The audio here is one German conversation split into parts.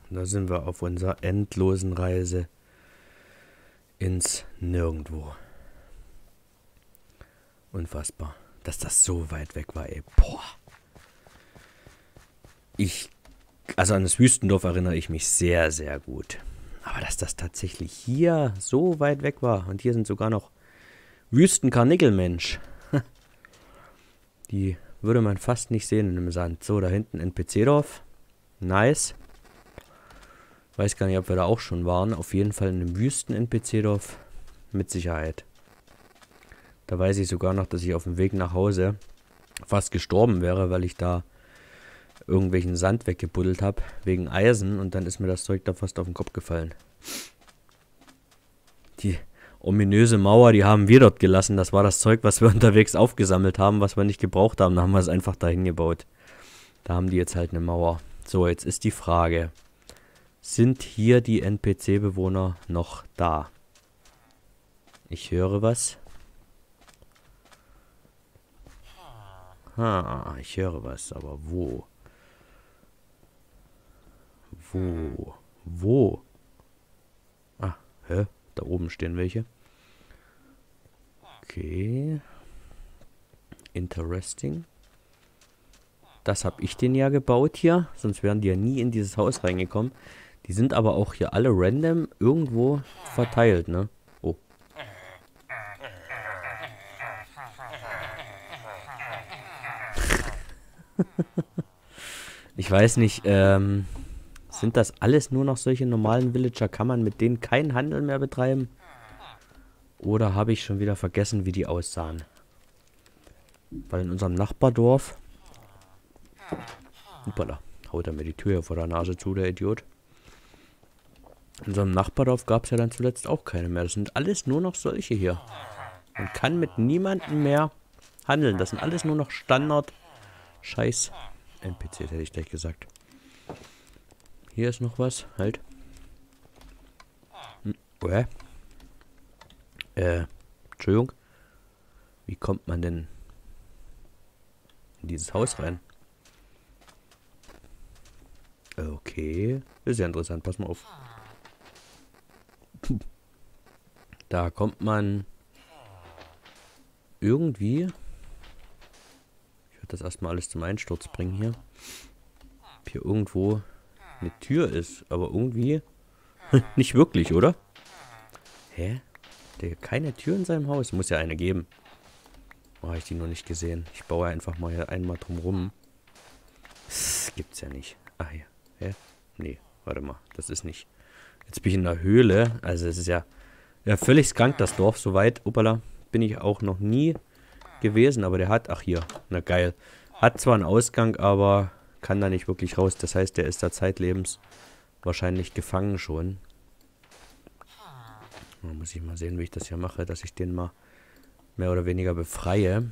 Da sind wir auf unserer endlosen Reise ins Nirgendwo. Unfassbar, dass das so weit weg war, ey. Boah. Also an das Wüstendorf erinnere ich mich sehr, sehr gut. Aber dass das tatsächlich hier so weit weg war. Und hier sind sogar noch Wüstenkarnickel, Mensch. Die würde man fast nicht sehen in dem Sand. So, da hinten NPC-Dorf. Nice. Weiß gar nicht, ob wir da auch schon waren. Auf jeden Fall in einem Wüsten-NPC-Dorf. Mit Sicherheit. Da weiß ich sogar noch, dass ich auf dem Weg nach Hause fast gestorben wäre, weil ich da irgendwelchen Sand weggebuddelt habe. Wegen Eisen. Und dann ist mir das Zeug da fast auf den Kopf gefallen. Die ominöse Mauer, die haben wir dort gelassen. Das war das Zeug, was wir unterwegs aufgesammelt haben, was wir nicht gebraucht haben. Da haben wir es einfach dahin gebaut. Da haben die jetzt halt eine Mauer. So, jetzt ist die Frage. Sind hier die NPC-Bewohner noch da? Ich höre was. Ich höre was, aber wo? Wo? Ah, hä? Da oben stehen welche. Okay. Interesting. Das habe ich denen ja gebaut hier. Sonst wären die ja nie in dieses Haus reingekommen. Die sind aber auch hier alle random irgendwo verteilt, ne? Oh. Ich weiß nicht, sind das alles nur noch solche normalen Villager? Kann man mit denen keinen Handel mehr betreiben? Oder habe ich schon wieder vergessen, wie die aussahen? Weil in unserem Nachbardorf... Hoppala, haut er mir die Tür hier vor der Nase zu, der Idiot. In unserem Nachbardorf gab es ja dann zuletzt auch keine mehr. Das sind alles nur noch solche hier. Man kann mit niemandem mehr handeln. Das sind alles nur noch Standard... Scheiß NPCs, hätte ich gleich gesagt. Hier ist noch was, halt. Entschuldigung. Wie kommt man denn in dieses Haus rein? Okay, ist ja interessant, pass mal auf. Da kommt man irgendwie... Ich werde das erstmal alles zum Einsturz bringen hier. Ob hier irgendwo eine Tür ist, aber irgendwie nicht wirklich, oder? Hä? Der hat keine Tür in seinem Haus. Muss ja eine geben. Oh, habe ich die noch nicht gesehen. Ich baue einfach mal hier einmal drum rum. Das gibt's ja nicht. Ach hier. Hä? Nee, warte mal. Das ist nicht. Jetzt bin ich in der Höhle. Also es ist ja völlig krank, das Dorf. Soweit, hoppala, bin ich auch noch nie gewesen. Aber der hat, ach hier, na geil. Hat zwar einen Ausgang, aber kann da nicht wirklich raus. Das heißt, der ist da zeitlebens wahrscheinlich gefangen schon. Da muss ich mal sehen, wie ich das hier mache, dass ich den mal mehr oder weniger befreie.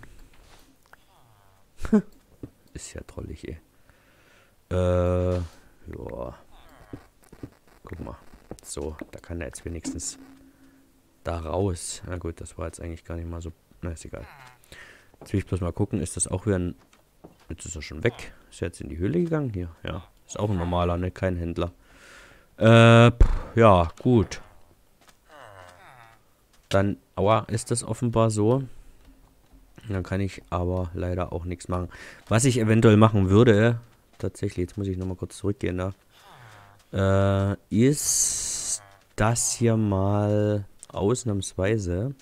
Ist ja trollig, ey. Ja. Guck mal. So, da kann er jetzt wenigstens da raus. Na gut, das war jetzt eigentlich gar nicht mal so... Na, ist egal. Jetzt will ich bloß mal gucken, ist das auch wieder ein... Jetzt ist er schon weg. Ist er jetzt in die Höhle gegangen? Hier, ja. Ist auch ein normaler, ne? Kein Händler. Ja, gut. Dann, aua, ist das offenbar so. Dann kann ich aber leider auch nichts machen. Was ich eventuell machen würde, tatsächlich, jetzt muss ich nochmal kurz zurückgehen da, ist das hier mal ausnahmsweise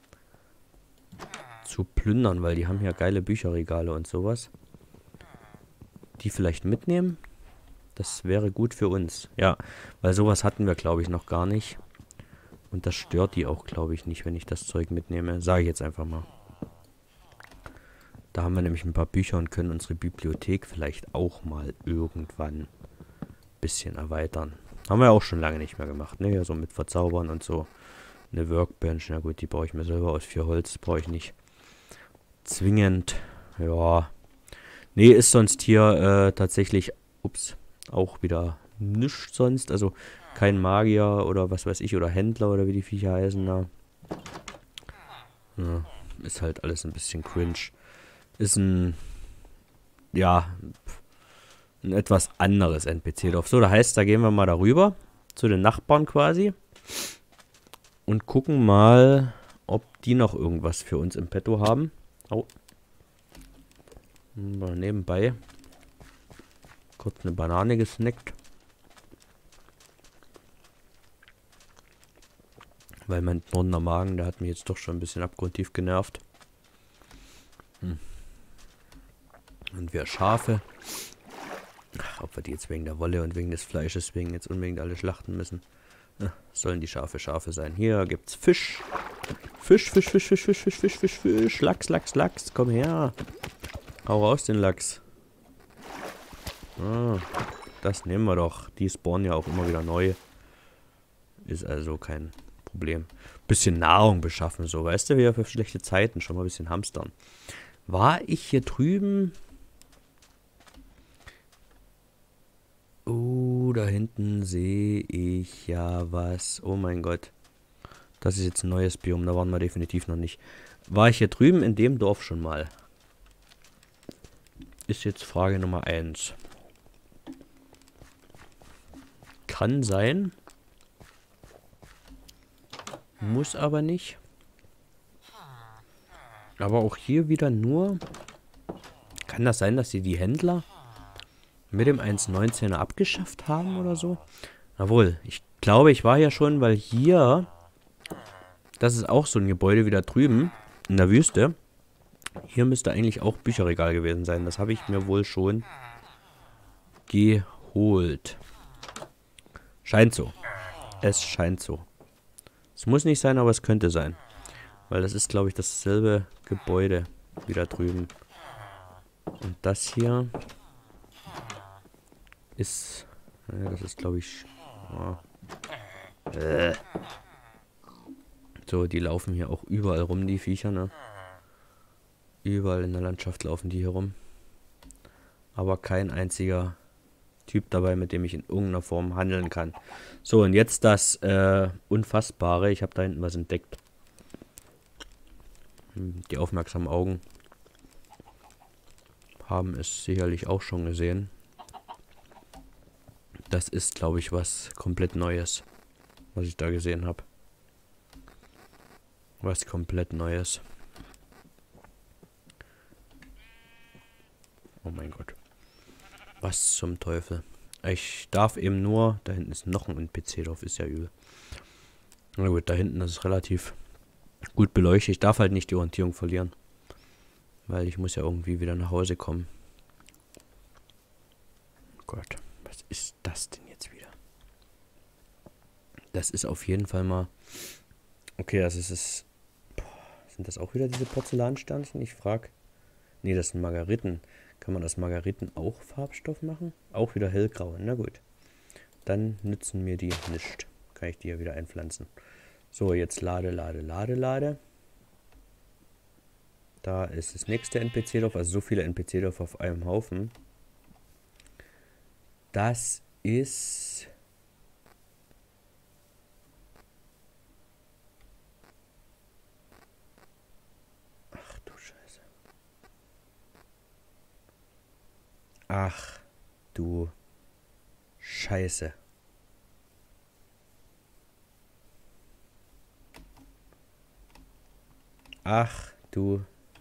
zu plündern, weil die haben hier geile Bücherregale und sowas. Die vielleicht mitnehmen? Das wäre gut für uns. Ja, weil sowas hatten wir, glaube ich, noch gar nicht. Und das stört die auch, glaube ich, nicht, wenn ich das Zeug mitnehme. Sage ich jetzt einfach mal. Da haben wir nämlich ein paar Bücher und können unsere Bibliothek vielleicht auch mal irgendwann ein bisschen erweitern. Haben wir auch schon lange nicht mehr gemacht, ne? Ja, so mit Verzaubern und so. Eine Workbench, na gut, die baue ich mir selber aus 4 Holz. Brauche ich nicht zwingend. Ja. Nee, ist sonst hier tatsächlich, ups, auch wieder nichts sonst. Also kein Magier oder was weiß ich, oder Händler oder wie die Viecher heißen da. Ja, ist halt alles ein bisschen cringe. Ist ein, ja, ein etwas anderes NPC-Dorf. So, da heißt, da gehen wir mal darüber, zu den Nachbarn quasi. Und gucken mal, ob die noch irgendwas für uns im Petto haben. Oh. Nebenbei kurz eine Banane gesnackt. Weil mein knurrender Magen, der hat mich jetzt doch schon ein bisschen abgrundtief genervt. Und wir Schafe. Ach, ob wir die jetzt wegen der Wolle und wegen des Fleisches wegen jetzt unbedingt alle schlachten müssen. Sollen die Schafe Schafe sein. Hier gibt's Fisch. Fisch, Fisch, Fisch, Fisch, Fisch, Fisch, Fisch, Fisch, Fisch. Lachs, Lachs, Lachs. Komm her. Hau raus den Lachs. Ah, das nehmen wir doch. Die spawnen ja auch immer wieder neu. Ist also kein Problem. Bisschen Nahrung beschaffen, so. Weißt du, wieder für schlechte Zeiten. Schon mal ein bisschen hamstern. War ich hier drüben? Oh, da hinten sehe ich ja was. Oh mein Gott. Das ist jetzt ein neues Biom. Da waren wir definitiv noch nicht. War ich hier drüben in dem Dorf schon mal? Ist jetzt Frage Nummer 1. Kann sein. Muss aber nicht. Aber auch hier wieder nur... Kann das sein, dass sie die Händler mit dem 1.19er abgeschafft haben oder so? Jawohl, ich glaube, ich war ja schon, weil hier... Das ist auch so ein Gebäude wie da drüben in der Wüste. Hier müsste eigentlich auch Bücherregal gewesen sein. Das habe ich mir wohl schon geholt. Scheint so. Es scheint so. Es muss nicht sein, aber es könnte sein. Weil das ist, glaube ich, dasselbe Gebäude wie da drüben. Und das hier ist... Ja, das ist, glaube ich... So, die laufen hier auch überall rum, die Viecher, ne? Überall in der Landschaft laufen die hier rum. Aber kein einziger Typ dabei, mit dem ich in irgendeiner Form handeln kann. So, und jetzt das Unfassbare. Ich habe da hinten was entdeckt. Die aufmerksamen Augen haben es sicherlich auch schon gesehen. Das ist, glaube ich, was komplett Neues, was ich da gesehen habe. Was komplett Neues. Oh mein Gott. Was zum Teufel. Ich darf eben nur... Da hinten ist noch ein NPC-Dorf, ist ja übel. Na gut, da hinten ist es relativ gut beleuchtet. Ich darf halt nicht die Orientierung verlieren. Weil ich muss ja irgendwie wieder nach Hause kommen. Oh Gott, was ist das denn jetzt wieder? Das ist auf jeden Fall mal... Okay, das ist es... Sind das auch wieder diese Porzellansternchen? Ich frage. Nee, das sind Margariten. Kann man aus Margariten auch Farbstoff machen? Auch wieder hellgrau. Na gut. Dann nützen mir die nicht. Kann ich die ja wieder einpflanzen. So, jetzt lade, lade, lade, lade. Da ist das nächste NPC-Dorf. Also so viele NPC-Dorf auf einem Haufen. Das ist... Ach du Scheiße. Ach du Scheiße. Ach du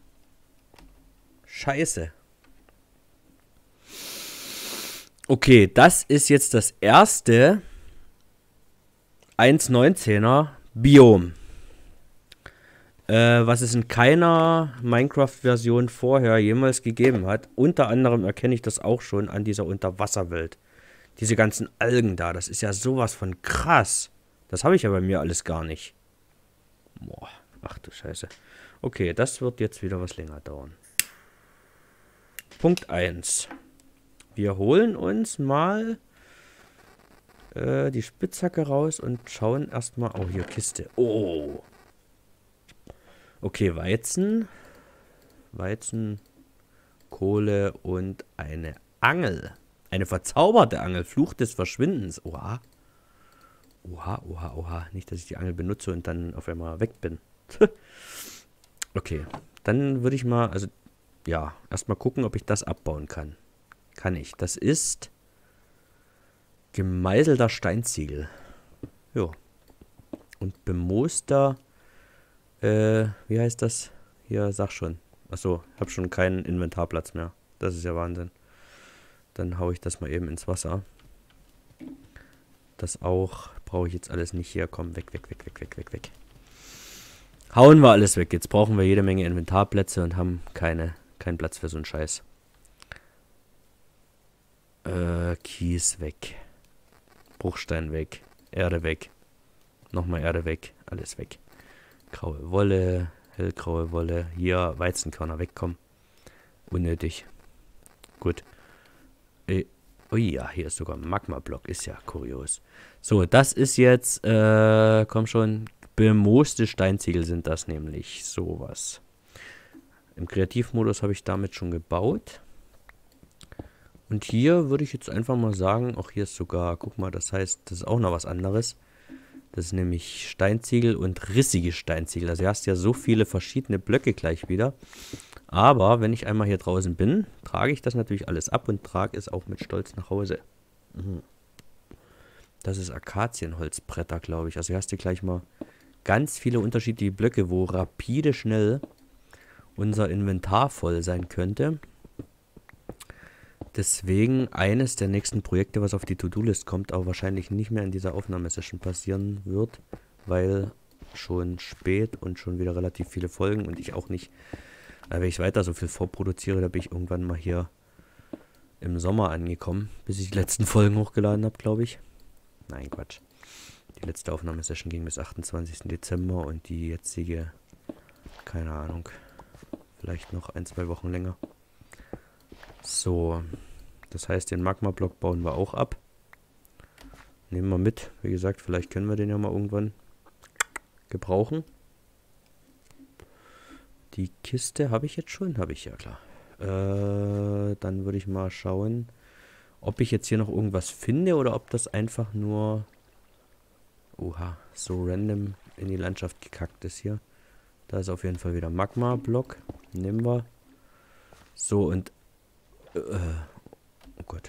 Scheiße. Okay, das ist jetzt das erste 1.19er Biom. Was es in keiner Minecraft-Version vorher jemals gegeben hat. Unter anderem erkenne ich das auch schon an dieser Unterwasserwelt. Diese ganzen Algen da, das ist ja sowas von krass. Das habe ich ja bei mir alles gar nicht. Boah, ach du Scheiße. Okay, das wird jetzt wieder was länger dauern. Punkt 1. Wir holen uns mal die Spitzhacke raus und schauen erstmal... Oh, hier Kiste. Oh. Okay, Weizen, Kohle und eine Angel. Eine verzauberte Angel. Fluch des Verschwindens. Oha. Oha, oha, oha. Nicht, dass ich die Angel benutze und dann auf einmal weg bin. Okay, dann würde ich mal, also, ja, erstmal gucken, ob ich das abbauen kann. Kann ich. Das ist gemeißelter Steinziegel. Jo. Und bemooster, wie heißt das? Hier, sag schon. Achso, hab schon keinen Inventarplatz mehr. Das ist ja Wahnsinn. Dann hau ich das mal eben ins Wasser. Das auch brauche ich jetzt alles nicht hier. Komm, weg, weg, weg, weg, weg, weg, weg. Hauen wir alles weg. Jetzt brauchen wir jede Menge Inventarplätze und haben keinen Platz für so einen Scheiß. Kies weg. Bruchstein weg. Erde weg. Nochmal Erde weg. Alles weg. Graue Wolle. Hellgraue Wolle. Hier Weizenkörner wegkommen. Unnötig. Gut. Oh ja, hier ist sogar ein Magma-Block. Ist ja kurios. So, das ist jetzt, komm schon, bemooste Steinziegel sind das nämlich. Sowas. Im Kreativmodus habe ich damit schon gebaut. Und hier würde ich jetzt einfach mal sagen, auch hier ist sogar, guck mal, das heißt, das ist auch noch was anderes. Das ist nämlich Steinziegel und rissige Steinziegel. Also du hast ja so viele verschiedene Blöcke gleich wieder. Aber wenn ich einmal hier draußen bin, trage ich das natürlich alles ab und trage es auch mit Stolz nach Hause. Das ist Akazienholzbretter, glaube ich. Also hier hast du gleich mal ganz viele unterschiedliche Blöcke, wo rapide schnell unser Inventar voll sein könnte. Deswegen eines der nächsten Projekte, was auf die To-Do-List kommt, aber wahrscheinlich nicht mehr in dieser Aufnahmesession passieren wird, weil schon spät und schon wieder relativ viele Folgen und ich auch nicht, wenn ich weiter so viel vorproduziere, da bin ich irgendwann mal hier im Sommer angekommen, bis ich die letzten Folgen hochgeladen habe, glaube ich. Nein, Quatsch. Die letzte Aufnahmesession ging bis 28. Dezember und die jetzige, keine Ahnung, vielleicht noch 1-2 Wochen länger. So, das heißt, den Magma-Block bauen wir auch ab. Nehmen wir mit. Wie gesagt, vielleicht können wir den ja mal irgendwann gebrauchen. Die Kiste habe ich jetzt schon? Habe ich, ja klar. Dann würde ich mal schauen, ob ich jetzt hier noch irgendwas finde oder ob das einfach nur oha, so random in die Landschaft gekackt ist hier. Da ist auf jeden Fall wieder Magma-Block. Nehmen wir. So, und oh Gott.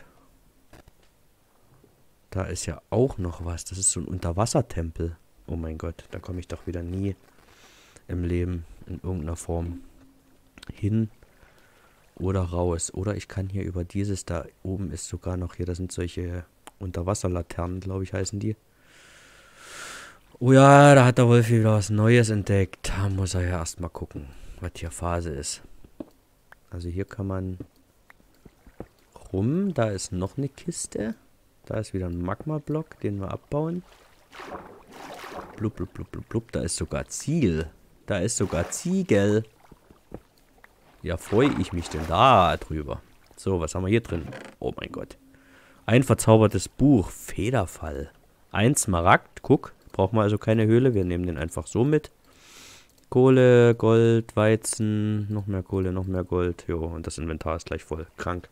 Da ist ja auch noch was. Das ist so ein Unterwassertempel. Oh mein Gott, da komme ich doch wieder nie im Leben in irgendeiner Form hin oder raus. Oder ich kann hier über dieses, da oben ist sogar noch hier, das sind solche Unterwasserlaternen, glaube ich, heißen die. Oh ja, da hat der Wolf wieder was Neues entdeckt. Da muss er ja erstmal gucken, was hier Phase ist. Also hier kann man rum. Da ist noch eine Kiste. Da ist wieder ein Magma-Block, den wir abbauen. Blub, blub, blub, blub, blub. Da ist sogar Ziegel. Da ist sogar Ziegel. Ja, freue ich mich denn da drüber. So, was haben wir hier drin? Oh mein Gott. Ein verzaubertes Buch. Federfall. Ein Smaragd. Guck, brauchen wir also keine Höhle. Wir nehmen den einfach so mit. Kohle, Gold, Weizen. Noch mehr Kohle, noch mehr Gold. Jo, und das Inventar ist gleich voll. Krank.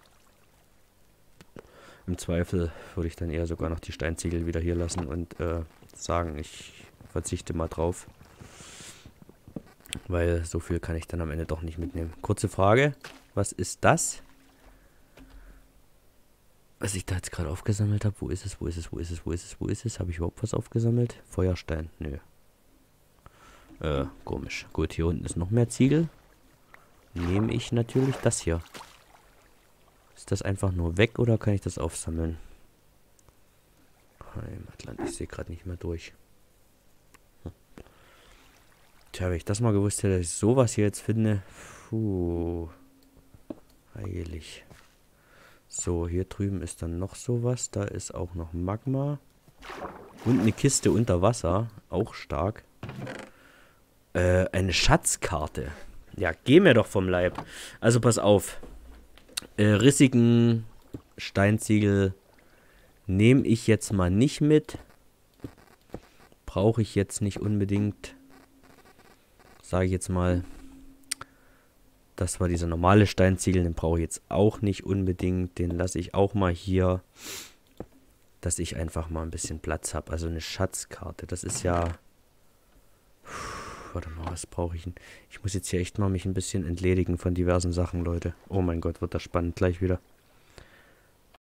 Im Zweifel würde ich dann eher sogar noch die Steinziegel wieder hier lassen und sagen, ich verzichte mal drauf. Weil so viel kann ich dann am Ende doch nicht mitnehmen. Kurze Frage, was ist das? Was ich da jetzt gerade aufgesammelt habe, wo ist es, wo ist es, wo ist es, wo ist es, wo ist es? Habe ich überhaupt was aufgesammelt? Feuerstein, nö. Komisch. Gut, hier unten ist noch mehr Ziegel. Nehme ich natürlich das hier. Ist das einfach nur weg oder kann ich das aufsammeln? Heimatland, ich sehe gerade nicht mehr durch. Tja, wenn ich das mal gewusst hätte, dass ich sowas hier jetzt finde. Puh. Heilig. So, hier drüben ist dann noch sowas. Da ist auch noch Magma. Und eine Kiste unter Wasser. Auch stark. Eine Schatzkarte. Ja, geh mir doch vom Leib. Also pass auf. Rissigen Steinziegel nehme ich jetzt mal nicht mit. Brauche ich jetzt nicht unbedingt. Sage ich jetzt mal. Das war dieser normale Steinziegel. Den brauche ich jetzt auch nicht unbedingt. Den lasse ich auch mal hier. Dass ich einfach mal ein bisschen Platz habe. Also eine Schatzkarte. Das ist ja... Warte mal, was brauche ich denn? Ich muss jetzt hier echt mal mich ein bisschen entledigen von diversen Sachen, Leute. Oh mein Gott, wird das spannend gleich wieder.